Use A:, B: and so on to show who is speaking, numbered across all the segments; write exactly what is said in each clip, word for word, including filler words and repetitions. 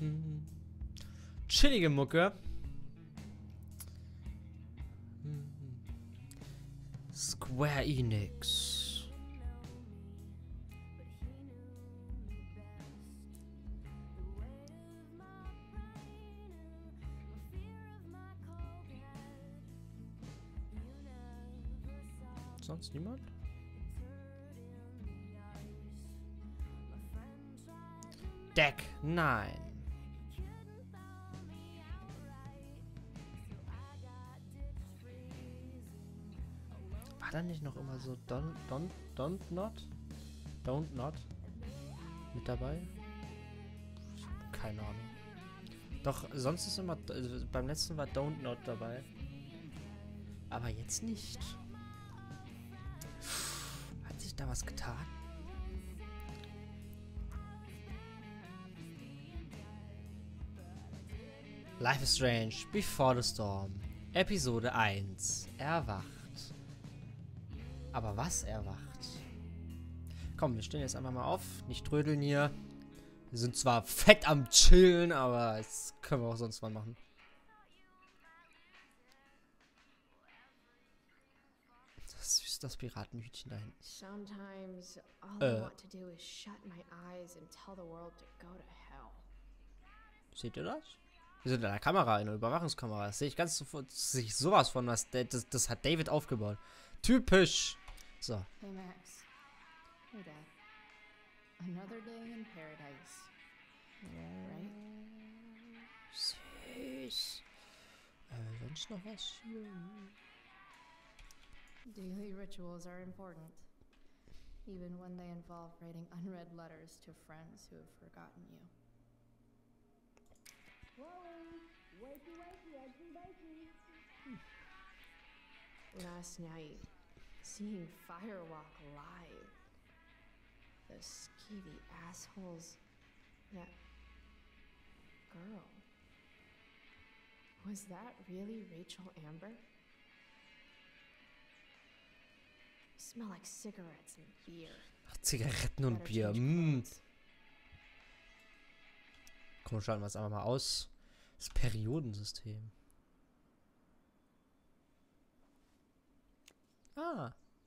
A: Chillige Mucke. Square Enix. Sonst niemand? Deck neun. War da nicht noch immer so don't, don't, don't not? Don't not? Mit dabei? Keine Ahnung. Doch, sonst ist immer, also beim letzten war don't not dabei. Aber jetzt nicht. Hat sich da was getan? Life is Strange, Before the Storm. Episode eins. Erwacht. Aber was erwacht? Komm, wir stehen jetzt einfach mal auf. Nicht trödeln hier. Wir sind zwar fett am Chillen, aber das können wir auch sonst mal machen. Das ist süß, das Piratenhütchen da hinten.
B: Sometimes all
A: Äh.
B: I want to do is shut my eyes and tell the world to go to hell.
A: Seht ihr das? Wir sind in einer Kamera, in einer Überwachungskamera. Das sehe ich ganz sofort. Das sehe ich sowas von, was das, das, das hat David aufgebaut. Typisch. So.
B: Hey Max. Hey Dad. Another day in paradise. Right?
A: Süß. Äh, sonst noch was?
B: Daily rituals are important. Even when they involve writing unread letters to friends who have forgotten you.
C: Wakey, wakey, eggs and bacon.
B: Last night, seeing Firewalk live. Those skeevy assholes. That girl. Was that really Rachel Amber? Smell like cigarettes and beer.
A: Ach, Zigaretten und
B: Better
A: Bier.
B: change
A: Mm.
B: clothes.
A: Komm, schauen wir es einfach mal aus. Das Periodensystem. Ah.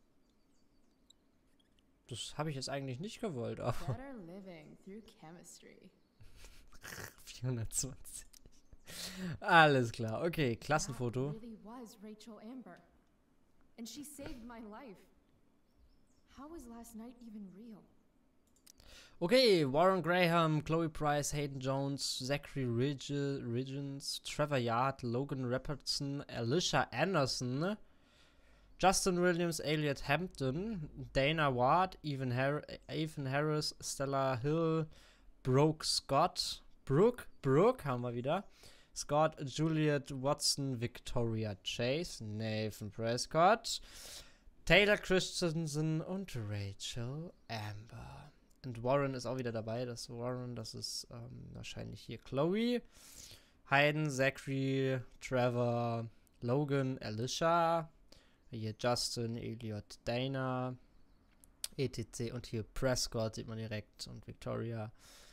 A: Das habe ich jetzt eigentlich nicht gewollt, aber
B: Better living through chemistry.
A: vierhundertzwanzig. Alles klar. Okay, Klassenfoto.
B: That really was Rachel Amber. And she saved my life. How was last night even real?
A: Okay, Warren Graham, Chloe Price, Hayden Jones, Zachary Ridge, Riggins, Trevor Yard, Logan Robertson, Alicia Anderson, Justin Williams, Elliot Hampton, Dana Ward, Ethan, Har Ethan Harris, Stella Hill, Brooke Scott, Brooke, Brooke haben wir wieder, Scott, Juliet Watson, Victoria Chase, Nathan Prescott, Taylor Christensen und Rachel Amber. Und Warren ist auch wieder dabei. Das Warren, das ist ähm, wahrscheinlich hier Chloe, Hayden, Zachary, Trevor, Logan, Alicia, hier Justin, Elliot, Dana, et cetera. Und hier Prescott sieht man direkt und Victoria.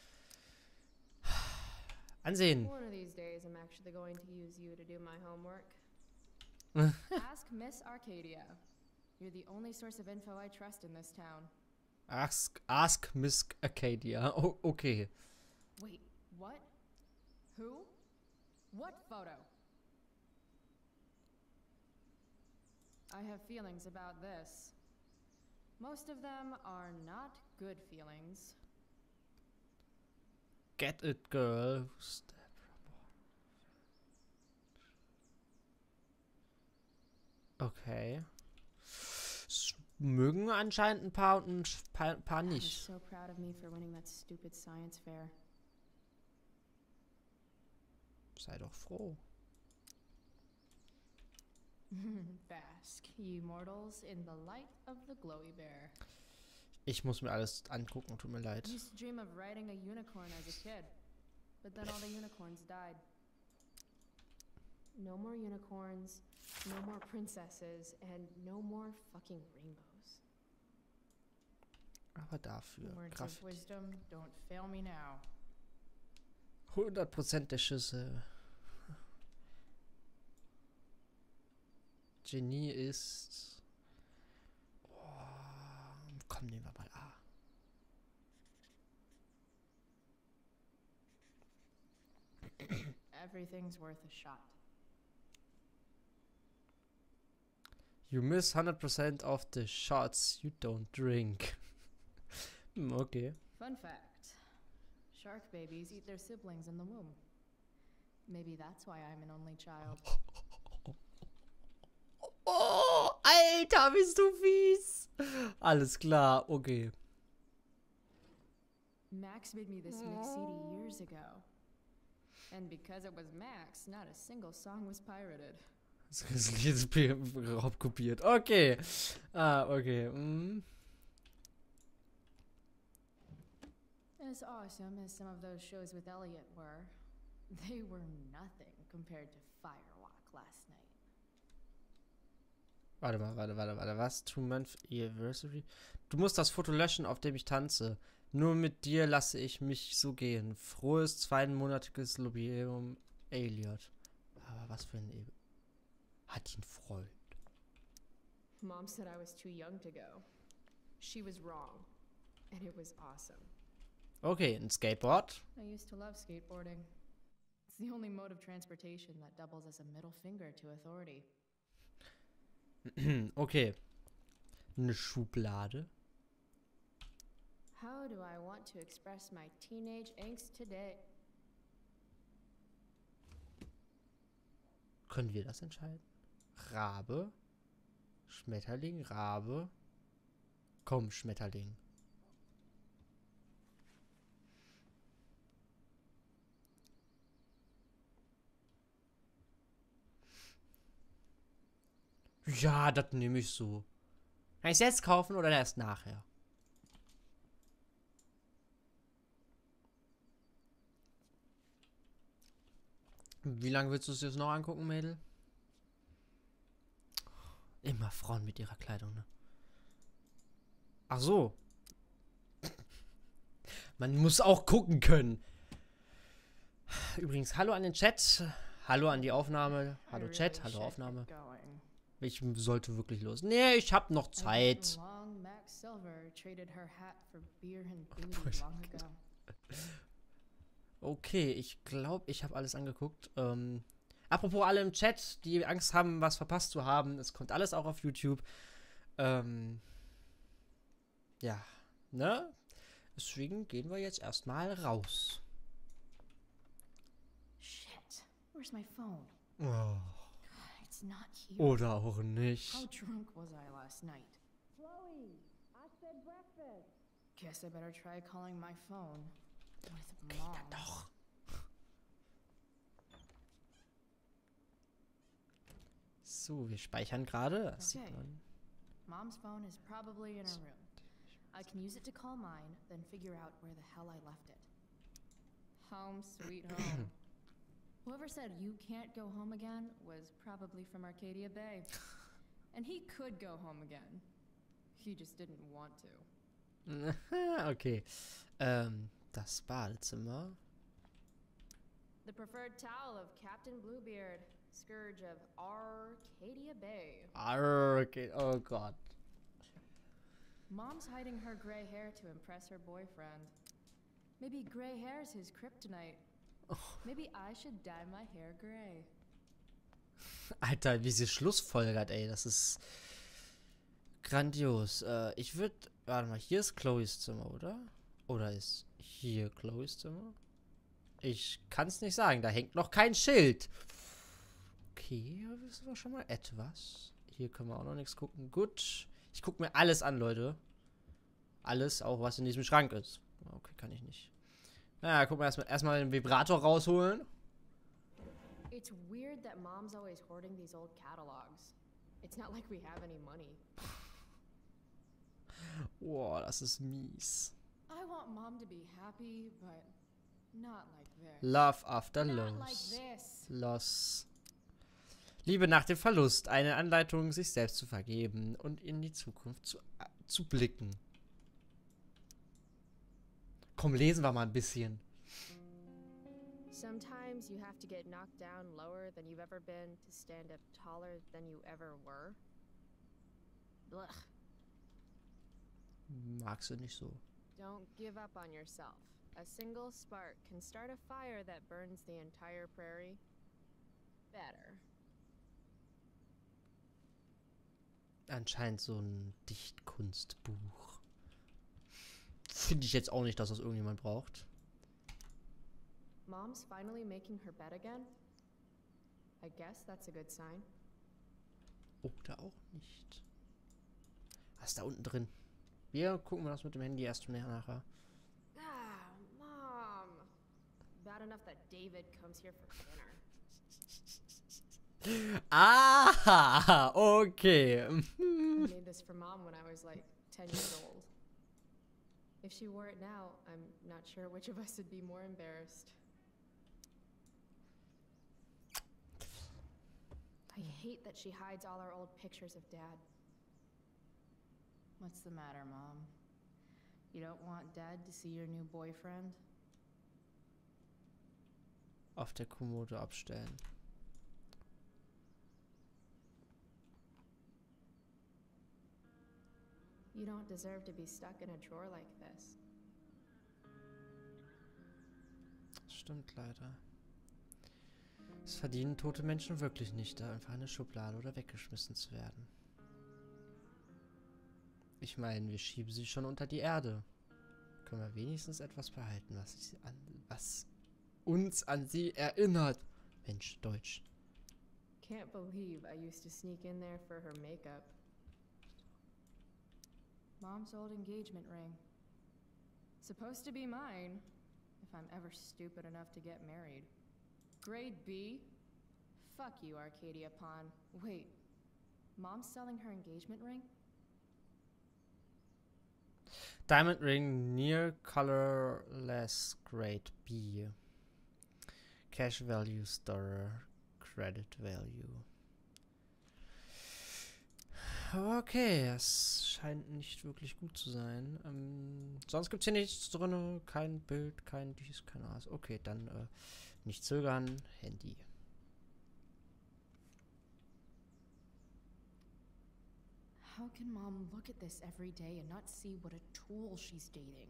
A: Ansehen.
B: One of these days I'm actually going to use you to do my homework. Ask Miss Arcadia. You're the only source of info I trust in this town.
A: Ask, ask Miss Arcadia. Oh, okay.
B: Wait, what? Who? What photo? I have feelings about this. Most of them are not good feelings.
A: Get it, girl. Okay. S mögen anscheinend ein paar und ein paar, paar
B: I'm
A: nicht.
B: so proud of me for winning that stupid science fair.
A: Sei doch froh.
B: Bask, ye mortals, in the light of the glowy bear.
A: Ich muss mir alles angucken, tut mir leid.
B: I used to dream of riding a unicorn as a kid, but then all the unicorns died. No more unicorns, no more princesses, and no more fucking rainbows.
A: Aber dafür
B: Words of
A: Kraft.
B: wisdom, don't fail me now.
A: hundert Prozent der Schüsse. Genie ist... Oh, komm, nehmen wir mal A.
B: Everything's worth a shot.
A: You miss one hundred percent of the shots you don't drink. Hm, okay.
B: Fun fact. Shark babies eat their siblings in the womb. Maybe that's why I'm an only child.
A: Oh, Alter, bist du fies. Alles klar, okay.
B: Max made me this mix C D years ago. And because it was Max, not a single song was pirated.
A: Das Lied ist raubkopiert. Okay. Ah, okay. Mm.
B: As awesome as some of those shows with Elliot were, they were nothing compared to Firewalk last night.
A: Warte mal, warte, warte, warte. Was? Two-Month Anniversary? Du musst das Foto löschen, auf dem ich tanze. Nur mit dir lasse ich mich so gehen. Frohes zweimonatiges Jubiläum, Elliot. Aber was für ein... E Hat ihn Freund.
B: Mom said I was too young to go. She was wrong. And it was awesome.
A: Okay, ein Skateboard.
B: I used to love skateboarding. It's the only mode of transportation that doubles as a middle finger to authority.
A: Okay. Eine Schublade.
B: How do I want to express my teenage angst today?
A: Können wir das entscheiden? Rabe. Schmetterling, Rabe. Komm, Schmetterling. Ja, das nehme ich so. Kann ich es jetzt kaufen oder erst nachher? Wie lange willst du es jetzt noch angucken, Mädel? Immer Frauen mit ihrer Kleidung, ne? Ach so. Man muss auch gucken können. Übrigens, hallo an den Chat. Hallo an die Aufnahme. Hallo Chat, hallo Aufnahme. Ich sollte wirklich los. Nee, ich hab noch Zeit. Okay, ich glaube, ich habe alles angeguckt. Ähm, apropos alle im Chat, die Angst haben, was verpasst zu haben. Es kommt alles auch auf YouTube. Ähm, ja, ne? Deswegen gehen wir jetzt erstmal raus.
B: Shit, where's my phone?
A: Oh.
B: It's not here.
A: Oder auch nicht.
B: How drunk was I last night?
C: Chloe, I said breakfast.
B: Guess I better try calling my phone. With
A: Okay,
B: Mom.
A: dann doch. So, wir speichern gerade. Das sieht
B: Okay.
A: man.
B: Mom's phone is probably in her room. I can use it to call mine, then figure out where the hell I left it. Home sweet home. Whoever said you can't go home again was probably from Arcadia Bay. And he could go home again. He just didn't want to.
A: Okay. Ähm, das Badezimmer.
B: The preferred towel of Captain Bluebeard, scourge of Arcadia Bay.
A: Okay, oh Gott.
B: Mom's hiding her gray hair to impress her boyfriend. Maybe gray hair's his kryptonite.
A: Oh.
B: Maybe I should dye my hair gray.
A: Alter, wie sie schlussfolgert, ey. Das ist grandios. Äh, ich würde... Warte mal, hier ist Chloes Zimmer, oder? Oder ist hier Chloes Zimmer? Ich kann es nicht sagen. Da hängt noch kein Schild. Okay, da wissen wir schon mal etwas. Hier können wir auch noch nichts gucken. Gut. Ich gucke mir alles an, Leute. Alles, auch was in diesem Schrank ist. Okay, kann ich nicht. Naja, gucken wir erstmal erstmal den Vibrator rausholen.
B: It's weird that Mom's always hoarding these old catalogs. It's not like we have any money.
A: Boah, das ist mies.
B: I want Mom to be happy, but not like this.
A: Love after
B: Not like
A: loss.
B: this.
A: Loss. Liebe nach dem Verlust. Eine Anleitung, sich selbst zu vergeben und in die Zukunft zu, äh, zu blicken. Komm, lesen wir mal ein bisschen.
B: Sometimes you have to get knocked down lower than you've ever been to stand up taller than you ever were. Blech.
A: Magst du nicht so.
B: Don't give up on yourself. A single spark can start a fire that burns the entire prairie. Better.
A: Anscheinend so ein Dichtkunstbuch. Finde ich jetzt auch nicht, dass das irgendjemand braucht.
B: Mom's finally making her bed again? I guess that's a good sign.
A: Oder auch nicht. Was ist da unten drin? Wir gucken wir das mit dem Handy erst nachher.
B: Ah, Mom. Bad enough that David comes here for dinner.
A: Ah, okay.
B: I made this for Mom when I was like ten years old. If she wore it now, I'm not sure which of us would be more embarrassed. I hate that she hides all our old pictures of Dad.
D: What's the matter, Mom? You don't want Dad to see your new boyfriend?
A: Auf der Kommode abstellen.
B: You don't deserve to be stuck in a drawer like this.
A: Das stimmt leider. Es verdienen tote Menschen wirklich nicht, da einfach in eine Schublade oder weggeschmissen zu werden. Ich meine, wir schieben sie schon unter die Erde. Können wir wenigstens etwas behalten, was, sie an, was uns an sie erinnert. Mensch, Deutsch.
B: Can't believe I used to sneak in there for her makeup.
D: Mom's old engagement ring.
B: Supposed to be mine, if I'm ever stupid enough to get married. Grade B? Fuck you, Arcadia Pond. Wait, Mom's selling her engagement ring?
A: Diamond ring, near colorless, grade B. Cash value store, credit value. Okay, es scheint nicht wirklich gut zu sein. Ähm, sonst gibt es hier nichts drin. Kein Bild, kein dies, kein das. Okay, dann äh, nicht zögern. Handy.
B: How can Mom look at this every day and not see what a tool she's dating?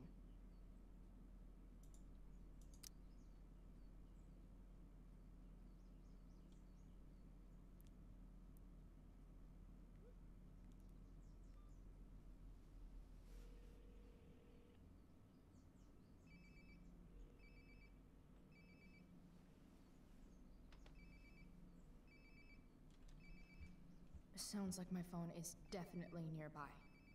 B: Sounds like my phone is definitely nearby.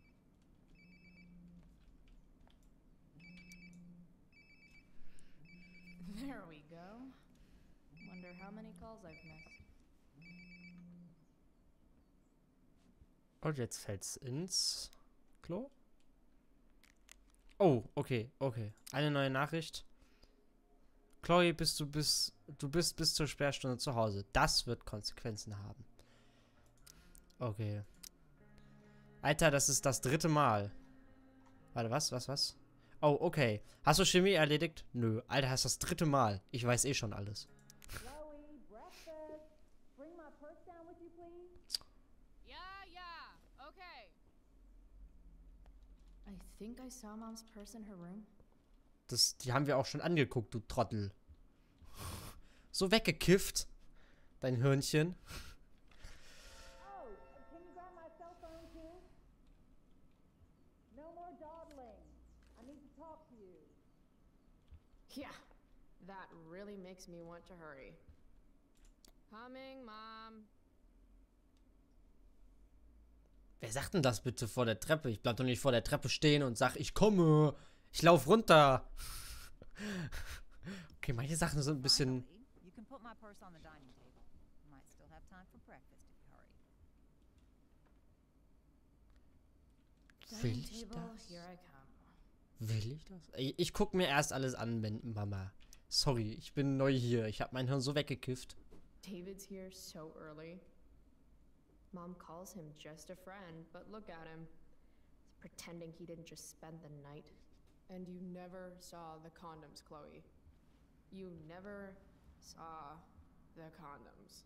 B: There we go.
D: Wonder how many calls I've missed.
A: Und jetzt fällt's ins Klo. Oh, okay, okay. Eine neue Nachricht. Chloe, bist du bis du bist bis zur Sperrstunde zu Hause. Das wird Konsequenzen haben. Okay. Alter, das ist das dritte Mal. Warte, was, was, was? Oh, okay. Hast du Chemie erledigt? Nö. Alter, das ist das dritte Mal. Ich weiß eh schon alles.
C: Chloe, breakfast. Bring my purse down with you, please.
B: Yeah, yeah, okay.
D: I think I saw Mom's purse in her room.
A: Das, die haben wir auch schon angeguckt, du Trottel. So weggekifft. Dein Hirnchen.
C: Oh, can you grab my cell phone too? No more dawdling. I need to talk to you.
B: Yeah, that really makes me want to hurry. Coming, Mom.
A: Wer sagt denn das bitte vor der Treppe? Ich bleib doch nicht vor der Treppe stehen und sag, ich komme. Ich lauf runter. Okay, manche Sachen sind ein bisschen...
E: You can put my purse on the dining table. You might still have time for breakfast if you hurry.
A: Will ich
D: Table,
A: das?
D: here I come.
A: Will ich das? Ich, ich guck mir erst alles an, wenn Mama. Sorry, ich bin neu hier. Ich hab mein Hirn so weggekifft.
B: David's here so early. Mom calls him just a friend, but look at him. He's pretending he didn't just spend the night. And you never saw the condoms, Chloe. You never saw the condoms.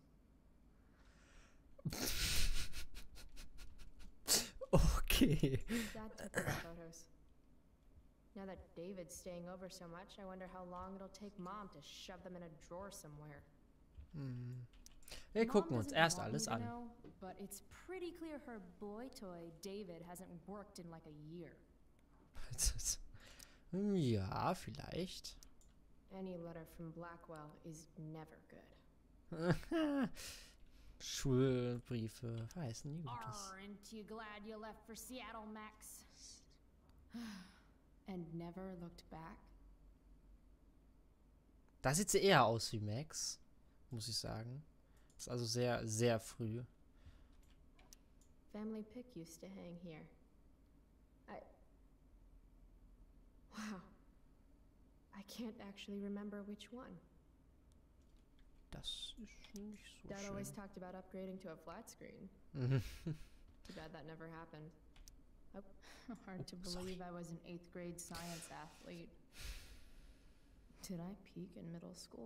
A: Okay.
B: Dad took those photos. Now that David's staying over so much, I wonder how long it'll take Mom to shove them in a drawer somewhere.
A: Hm. Wir gucken uns erst alles an.
B: Know, but it's pretty clear her boy toy, David, hasn't worked in like a year.
A: Ja, vielleicht.
B: Any letter from Blackwell is never good.
A: Schulbriefe heißen nie Gutes.
B: Aren't you glad you left for Seattle, Max? And never looked back?
A: Da sieht sie eher aus wie Max, muss ich sagen. Ist also sehr, sehr früh.
B: Family pic used to hang here. I... Wow. I can't actually remember which one.
A: Das ist nicht so
B: Dad
A: schön.
B: always talked about upgrading to a flat screen. Too bad that never happened. Oh. Hard to believe I was an eighth grade science athlete. Did I peak in middle school?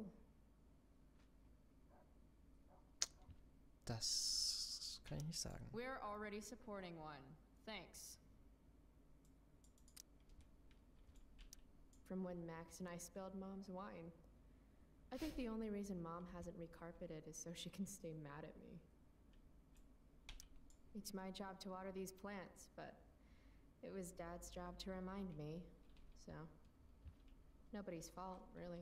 A: Das kann ich nicht sagen.
B: We're already supporting one. Thanks. From when Max and I spilled Mom's wine. I think the only reason Mom hasn't recarpeted is so she can stay mad at me. It's my job to water these plants, but it was Dad's job to remind me, so nobody's fault, really.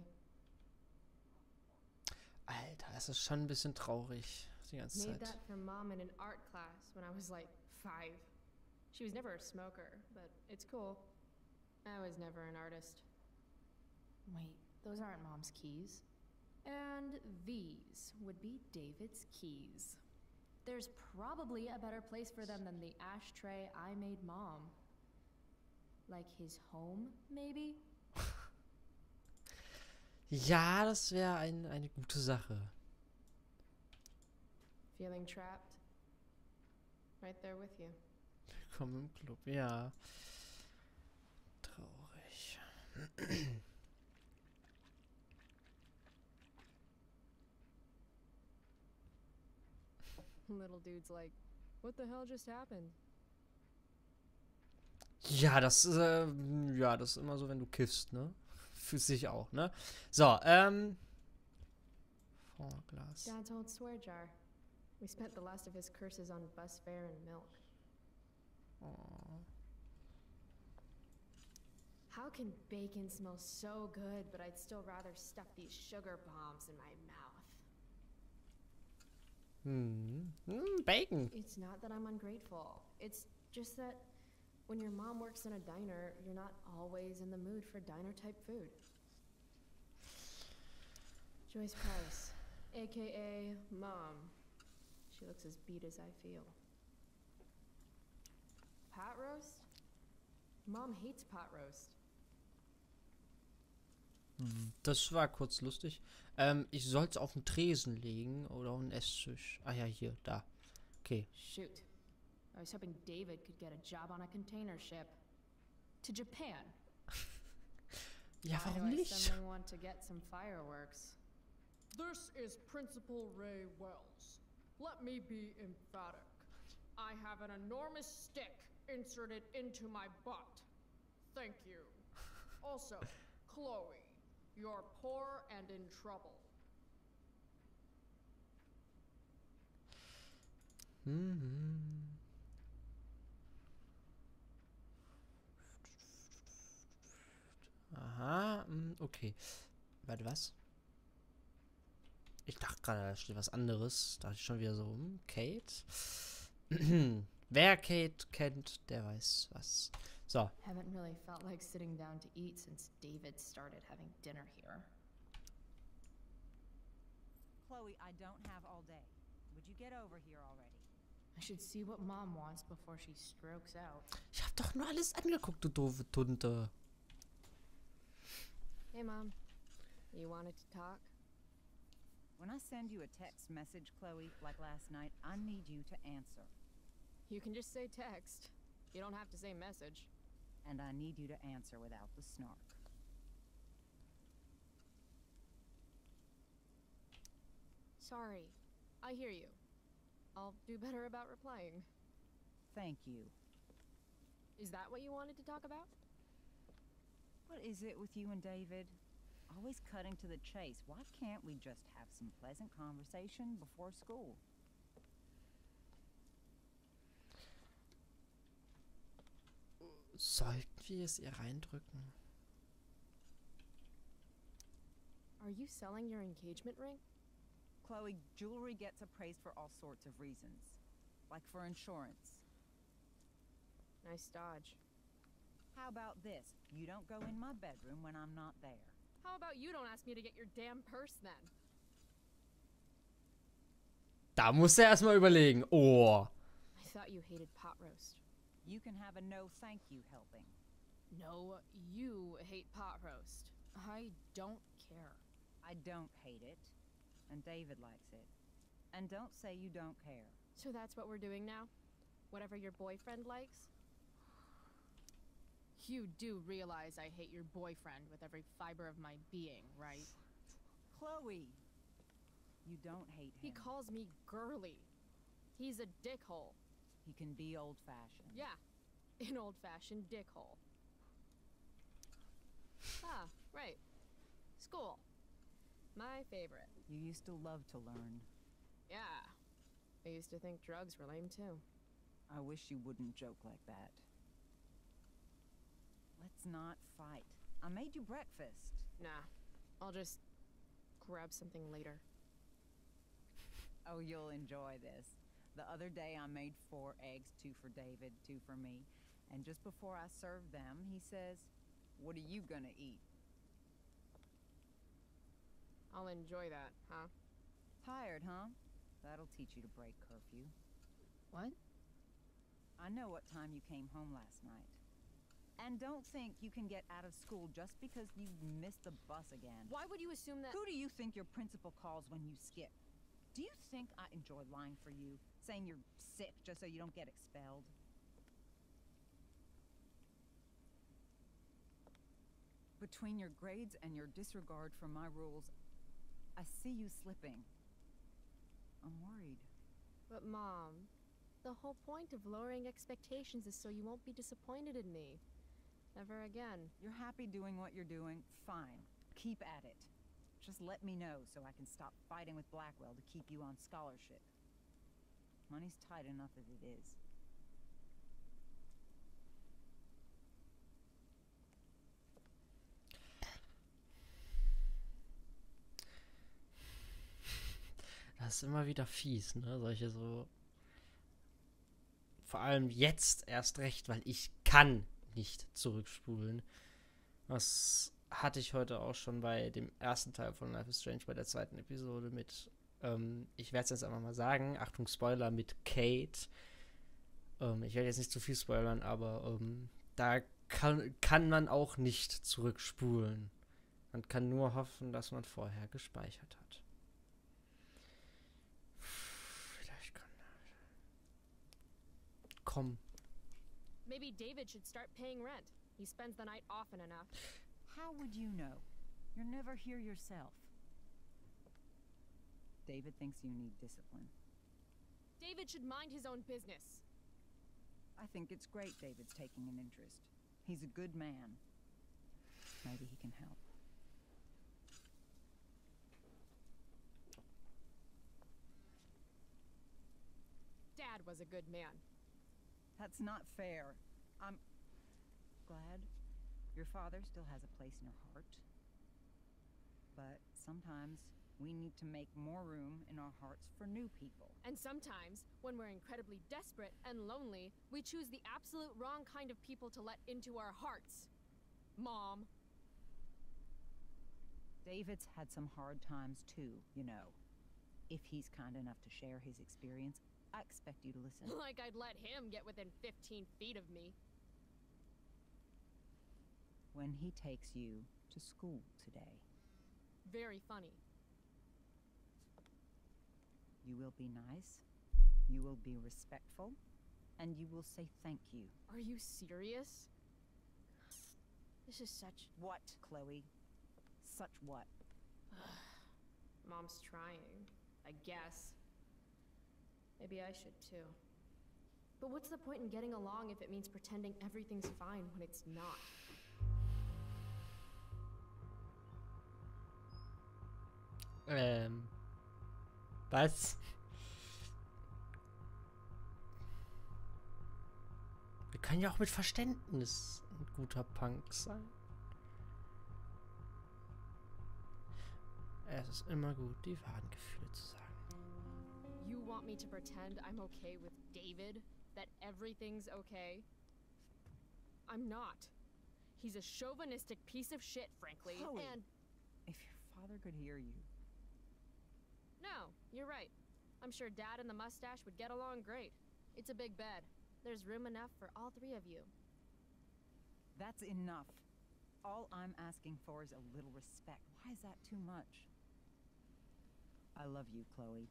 A: Alter, das ist schon ein bisschen traurig, die ganze
B: Made
A: Zeit.
B: that for Mom in an art class when I was like five. She was never a smoker, but it's cool. I was never an artist.
D: Wait, those aren't Mom's keys.
B: And these would be David's keys. There's probably a better place for them than the ashtray I made Mom. Like his home, maybe?
A: Ja, das wäre ein, eine gute Sache.
B: Feeling trapped? Right there with you.
A: Willkommen im Club, ja. Traurig.
B: Little dude's like, what the hell just happened?
A: Ja, das ist, äh, ja, das ist immer so, wenn du kiffst, ne? Fühlst dich auch, ne? So, ähm. Fondglas.
B: Dad's old swear jar. We spent the last of his curses on bus fare and milk.
A: Oh.
B: How can bacon smell so good, but I'd still rather stuff these sugar bombs in my mouth?
A: Hm. Hm, Bacon.
B: It's not that I'm ungrateful. It's just that when your mom works in a diner, you're not always in the mood for diner-type food. Joyce Price, a k a. Mom. She looks as beat as I feel. Pot roast? Mom hates pot roast.
A: Das war kurz lustig. Ähm, ich sollte es auf den Tresen legen oder auf den Esstisch. Ah ja, hier, da. Okay.
B: Shoot. I was hoping David could get a job on a container ship. To Japan.
A: Ja,
B: Why
A: warum
B: do I
A: nicht?
B: suddenly want to get some fireworks?
F: This is Principal Ray Wells. Let me be emphatic. I have an enormous stick inserted into my butt. Thank you. Also, Chloe, you're poor and in trouble.
A: Mhm. Aha, mm, okay. Warte, was? Ich dachte gerade, da steht was anderes. Da dachte ich schon wieder so, hm, Kate. Wer Kate kennt, der weiß was. So.
B: Haven't really felt like sitting down to eat since David started having dinner here.
E: Chloe, I don't have all day. Would you get over here already?
B: I should see what Mom wants before she strokes out.
A: Ich hab doch nur alles angeguckt, du doofe Tunte.
B: Hey, Mom. You wanted to talk?
E: When I send you a text message, Chloe, like last night, I need you to answer.
B: You can just say text. You don't have to say message.
E: And I need you to answer without the snark.
B: Sorry. I hear you. I'll do better about replying.
E: Thank you.
B: Is that what you wanted to talk about?
E: What is it with you and David? Always cutting to the chase. Why can't we just have some pleasant conversation before school?
A: Sollten wir es ihr reindrücken?
B: Are you selling your engagement ring?
E: Chloe, jewelry gets appraised for all sorts of reasons. Like for insurance.
B: Nice dodge.
E: How about this? You don't go in my bedroom when I'm not there.
B: How about you don't ask me to get your damn purse then?
A: Da muss er erstmal überlegen. Oh.
B: I thought you hated pot roast.
E: You can have a no thank you helping.
B: No, you hate pot roast. I don't care.
E: I don't hate it. And David likes it. And don't say you don't care.
B: So that's what we're doing now? Whatever your boyfriend likes? You do realize I hate your boyfriend with every fiber of my being, right?
E: Chloe! You don't hate him.
B: He calls me girly. He's a dickhole.
E: He can be old-fashioned.
B: Yeah, an old-fashioned dickhole. Ah, right. School. My favorite.
E: You used to love to learn.
B: Yeah. I used to think drugs were lame too.
E: I wish you wouldn't joke like that. Let's not fight. I made you breakfast.
B: Nah, I'll just grab something later.
E: Oh, you'll enjoy this. The other day I made four eggs, two for David, two for me. And just before I served them, he says, "What are you gonna eat?"
B: I'll enjoy that, huh?
E: Tired, huh? That'll teach you to break curfew.
B: What?
E: I know what time you came home last night. And don't think you can get out of school just because you missed the bus again.
B: Why would you assume that—
E: Who do you think your principal calls when you skip? Do you think I enjoy lying for you? Saying you're sick just so you don't get expelled? Between your grades and your disregard for my rules, I see you slipping. I'm worried.
B: But Mom, the whole point of lowering expectations is so you won't be disappointed in me. Never again.
E: You're happy doing what you're doing? Fine. Keep at it. Just let me know so I can stop fighting with Blackwell to keep you on scholarship. Money's tight enough as it is.
A: Das ist immer wieder fies, ne? Solche so. Vor allem jetzt erst recht, weil ich kann nicht zurückspulen. Das hatte ich heute auch schon bei dem ersten Teil von Life is Strange, bei der zweiten Episode mit, ähm, ich werde es jetzt einfach mal sagen, Achtung, Spoiler, mit Kate. Ähm, ich werde jetzt nicht zu viel spoilern, aber ähm, da kann, kann man auch nicht zurückspulen. Man kann nur hoffen, dass man vorher gespeichert hat. Vielleicht kann Komm.
B: Maybe David should start paying rent. He spends the night often enough.
E: How would you know? You're never here yourself. David thinks you need discipline.
B: David should mind his own business.
E: I think it's great David's taking an interest. He's a good man. Maybe he can help.
B: Dad was a good man.
E: That's not fair. I'm glad your father still has a place in your heart. But sometimes we need to make more room in our hearts for new people.
B: And sometimes, when we're incredibly desperate and lonely, we choose the absolute wrong kind of people to let into our hearts. Mom.
E: David's had some hard times too, you know. If he's kind enough to share his experience, I expect you to listen.
B: Like I'd let him get within fifteen feet of me.
E: When he takes you to school today.
B: Very funny.
E: You will be nice, you will be respectful, and you will say thank you.
B: Are you serious? This is such...
E: What, Chloe? Such what?
B: Mom's trying. I guess. Maybe I should too. But what's the point in getting along if it means pretending everything's fine when it's not?
A: Ähm. Was? Wir können ja auch mit Verständnis ein guter Punk sein. Es ist immer gut, die wahren Gefühle zu sagen.
B: You want me to pretend I'm okay with David? That everything's okay? I'm not. He's a chauvinistic piece of shit, frankly,
E: Chloe.
B: and...
E: If your father could hear you.
B: No, you're right. I'm sure Dad and the mustache would get along great. It's a big bed. There's room enough for all three of you.
E: That's enough. All I'm asking for is a little respect. Why is that too much? I love you, Chloe.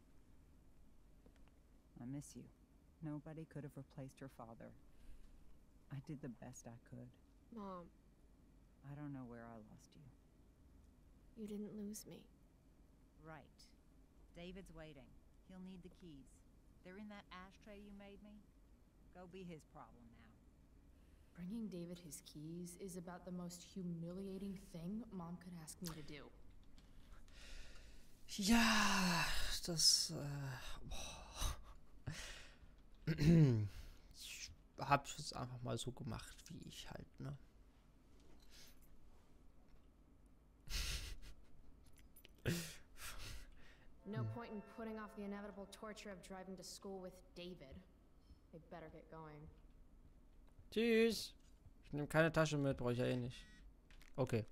E: I miss you. Nobody could have replaced your father. I did the best I could.
B: Mom,
E: I don't know where I lost you.
B: you didn't lose me.
E: Right. David's waiting. He'll need the keys. They're in that ashtray you made me. Go be his problem now.
B: Bringing David his keys is about the most humiliating thing Mom could ask me to do.
A: Ja, das. Äh, ich hab es einfach mal so gemacht, wie ich halt, ne?
B: No point in putting off the inevitable torture of driving to school with David. We better get going.
A: Tschüss. Ich nehme keine Tasche mit, brauche ich ja eh nicht. Okay.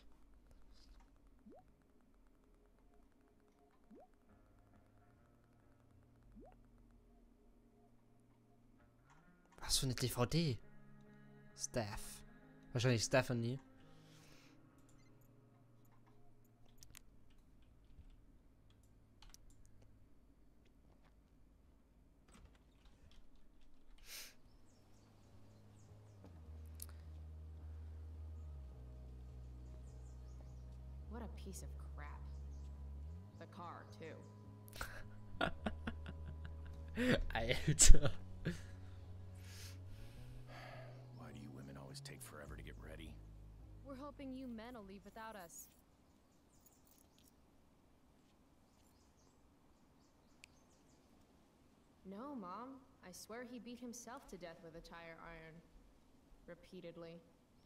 A: Was für eine D V D? Steph. Wahrscheinlich Stephanie.
B: What a piece of crap. The car, too.
A: Alter.
G: Why do you women always take forever to get ready?
B: We're hoping you men will leave without us. No, Mom. I swear he beat himself to death with a tire iron. Repeatedly.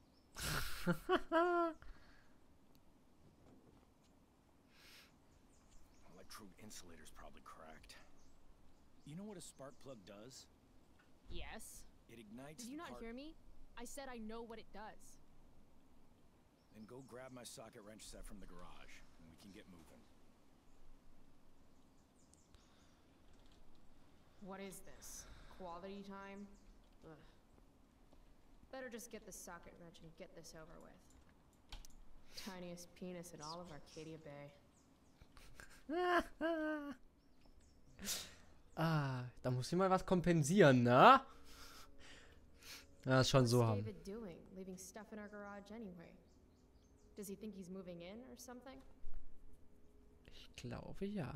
G: Electrode insulator's probably cracked. You know what a spark plug does?
B: Yes.
G: It ignites
B: Did you
G: the
B: not
G: part-
B: hear me? I said I know what it does.
G: Then go grab my socket wrench set from the garage, and we can get moving.
B: What is this? Quality time? Ugh. Better just get the socket wrench and get this over with. Tiniest penis in all of Arcadia Bay.
A: Ah, da muss ich mal was kompensieren, ne? Ja, ist schon
B: What's
A: so haben.
B: David doing, leaving stuff in our garage anyway? Does he think he's moving in or something?
A: Ich glaube ja.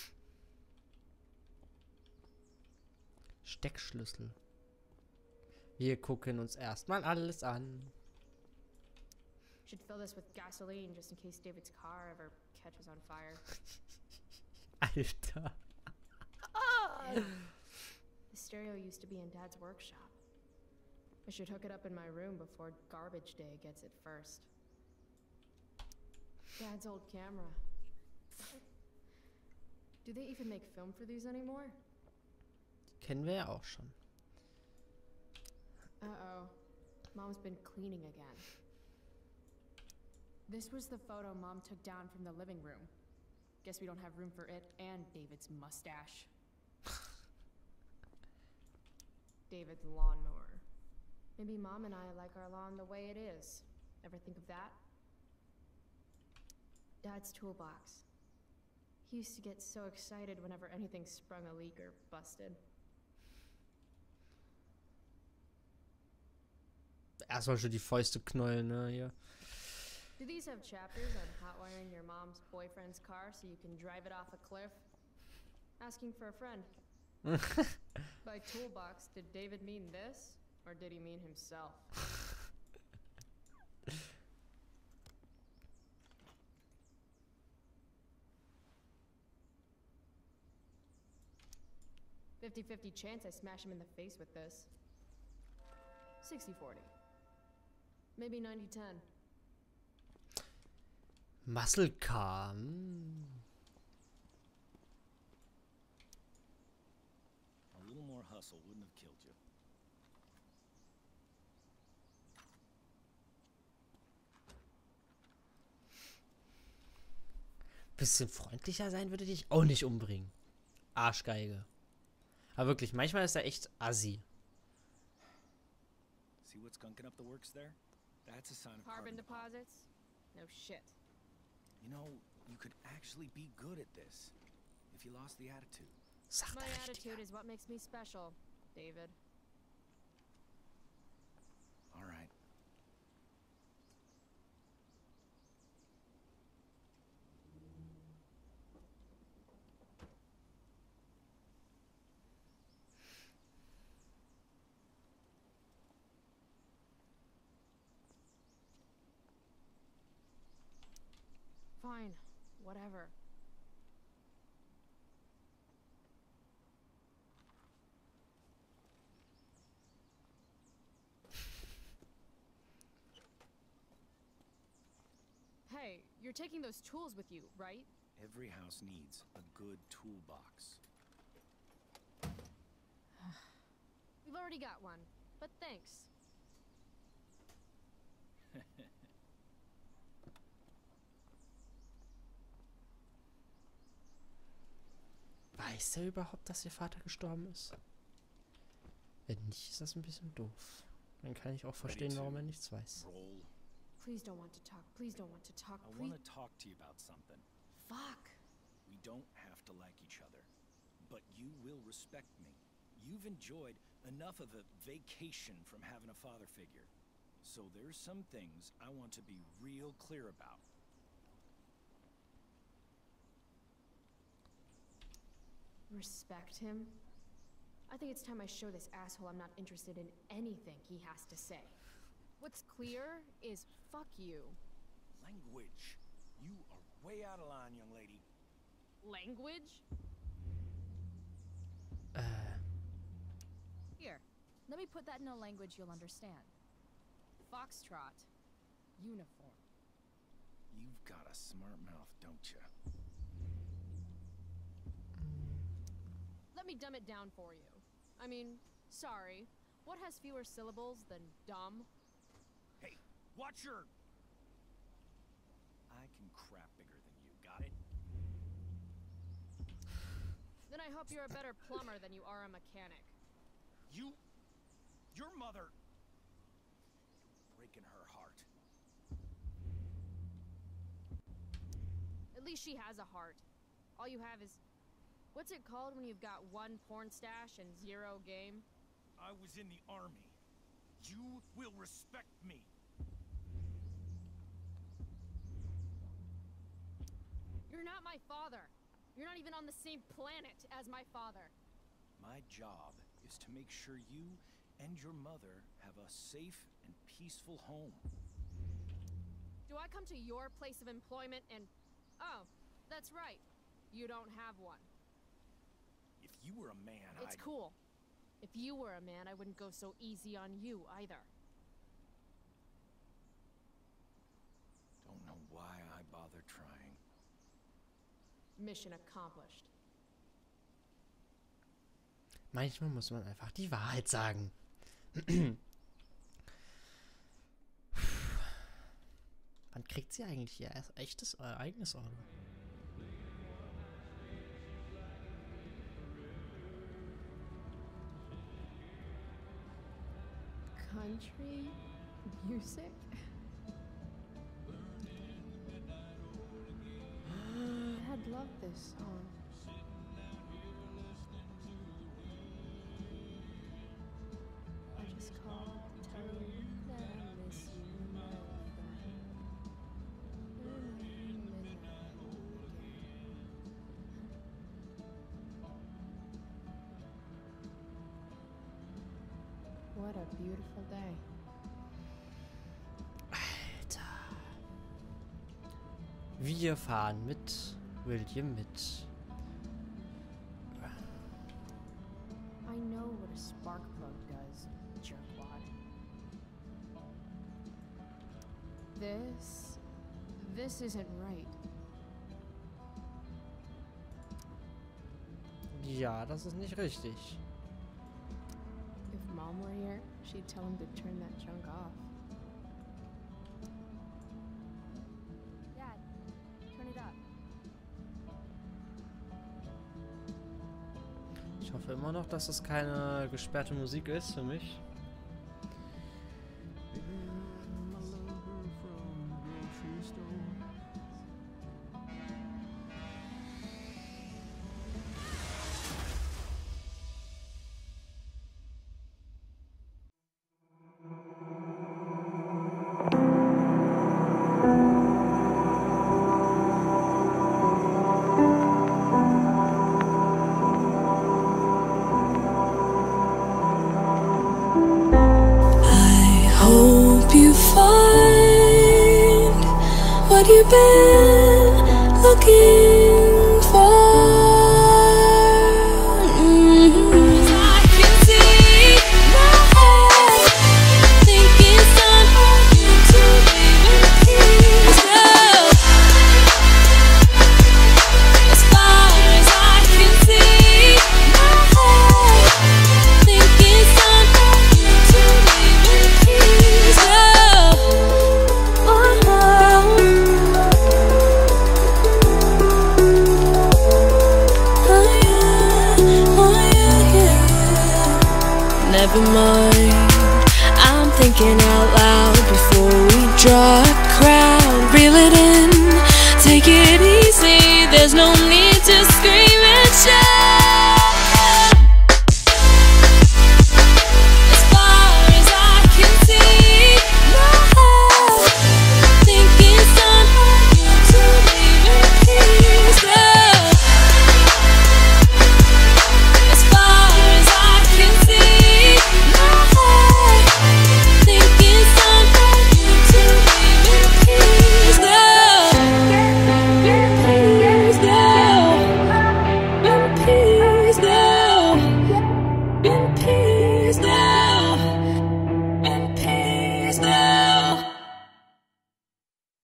A: Steckschlüssel. Wir gucken uns erstmal alles an.
B: Should fill this with gasoline just in case David's car ever catches on fire.
A: Alter.
B: The stereo used to be in Dad's workshop. I should hook it up in my room before garbage day gets it first. Dad's old camera. Do they even make film for these anymore?
A: Die kennen wir ja auch schon.
B: Uh-oh. Mom's been cleaning again. This was the photo Mom took down from the living room. Guess we don't have room for it and David's mustache. David's lawnmower. Maybe Mom and I like our lawn the way it is. Ever think of that? Dad's toolbox. He used to get so excited whenever anything sprung a leak or busted.
A: Erstmal schon die Fäuste knollen, ne, hier.
B: Do these have chapters on hotwiring your mom's boyfriend's car so you can drive it off a cliff? Asking for a friend. By toolbox, did David mean this? Or did he mean himself? fifty fifty chance I smash him in the face with this. sixty forty. Maybe ninety ten.
A: Muscle car. hm.
G: A little more hustle wouldn't have killed you.
A: Bisschen freundlicher sein würde dich auch nicht umbringen. Arschgeige. Aber wirklich, manchmal ist er echt assi.
G: See what's gunking up the works there? That's a sign of
B: Carbon
G: carbon
B: deposits? No shit.
G: You know, you could actually be good at this if you lost the attitude.
A: Sagt
B: My
A: er richtig.
B: attitude is what makes me special, David.
G: All right.
B: Fine. Whatever. Hey, you're taking those tools with you, right?
G: Every house needs a good toolbox.
B: We've already got one, but thanks.
A: Weiß er überhaupt, dass ihr Vater gestorben ist? Wenn nicht, ist das ein bisschen doof. Dann kann ich auch verstehen, warum er nichts weiß.
G: Roll.
B: Please don't want to talk. Please don't want to talk.
G: I
B: Please.
G: want to talk to you about something.
B: Fuck.
G: We don't have to like each other, but you will respect me. You've enjoyed enough of a vacation from having a father figure. So there's some things I want to be real clear about.
B: Respect him? I think it's time I show this asshole I'm not interested in anything he has to say. What's clear is fuck you.
G: Language. You are way out of line, young lady.
B: Language?
A: Äh,
C: Here, let me put that in a language you'll understand.
B: Foxtrot. Uniform.
G: You've got a smart mouth, don't you?
B: Let me dumb it down for you. I mean, sorry. What has fewer syllables than dumb?
G: Hey, watch your... I can crap bigger than you, got it?
B: Then I hope you're a better plumber than you are a mechanic.
G: You... Your mother... You're breaking her heart.
B: At least she has a heart. All you have is... What's it called when you've got one porn stash and zero game?
G: I was in the army. You will respect me.
B: You're not my father. You're not even on the same planet as my father.
G: My job is to make sure you and your mother have a safe and peaceful home.
B: Do I come to your place of employment and... Oh, that's right. You don't have one.
G: If you were a man,
B: It's
G: I'd...
B: cool. If you were a man, I wouldn't go so easy on you either.
G: Don't know why I bother trying.
B: Mission accomplished.
A: manchmal muss man einfach die Wahrheit sagen. Wann kriegt sie eigentlich ihr echtes, äh, eigenes Auto?
B: Country music? Dad loved this song. I just called to tell you that I miss you, my friend.
D: What a beautiful day.
A: Alter. Wir fahren mit William mit.
B: I know what a spark plug does, jerkwad. This... this isn't right.
A: Ja, das ist nicht richtig.
B: If Mom were here, she'd tell him to turn that junk off. Dad, turn it up.
A: Ich hoffe immer noch, dass es keine gesperrte Musik ist für mich.
H: What you've been looking for.